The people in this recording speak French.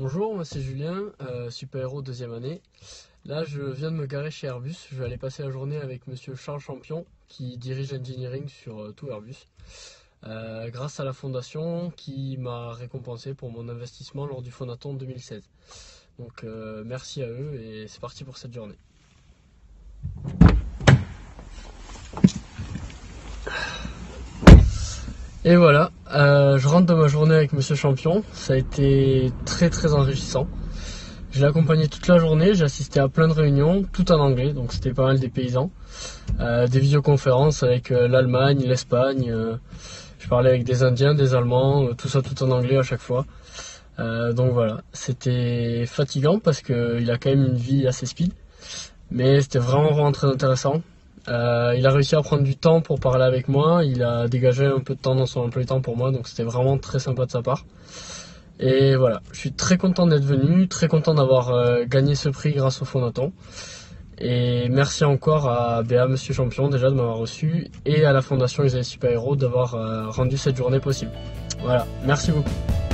Bonjour, moi c'est Julien, super-héros deuxième année. Là je viens de me garer chez Airbus, je vais aller passer la journée avec monsieur Charles Champion qui dirige Engineering sur tout Airbus. Grâce à la fondation qui m'a récompensé pour mon investissement lors du Phonaton 2016. Donc merci à eux et c'est parti pour cette journée. Et voilà, je rentre de ma journée avec monsieur Champion, ça a été très enrichissant. Je l'ai accompagné toute la journée, j'ai assisté à plein de réunions, tout en anglais, donc c'était pas mal des paysans. Des visioconférences avec l'Allemagne, l'Espagne, je parlais avec des Indiens, des Allemands, tout ça tout en anglais à chaque fois. Donc voilà, c'était fatigant parce qu'il a quand même une vie assez speed, mais c'était vraiment très intéressant. Il a réussi à prendre du temps pour parler avec moi, il a dégagé un peu de temps dans son emploi du temps pour moi, donc c'était vraiment très sympa de sa part. Et voilà, je suis très content d'être venu, très content d'avoir gagné ce prix grâce au Phonaton. Et merci encore à Monsieur Champion déjà de m'avoir reçu et à la Fondation Isaïe Super Héros d'avoir rendu cette journée possible. Voilà, merci beaucoup.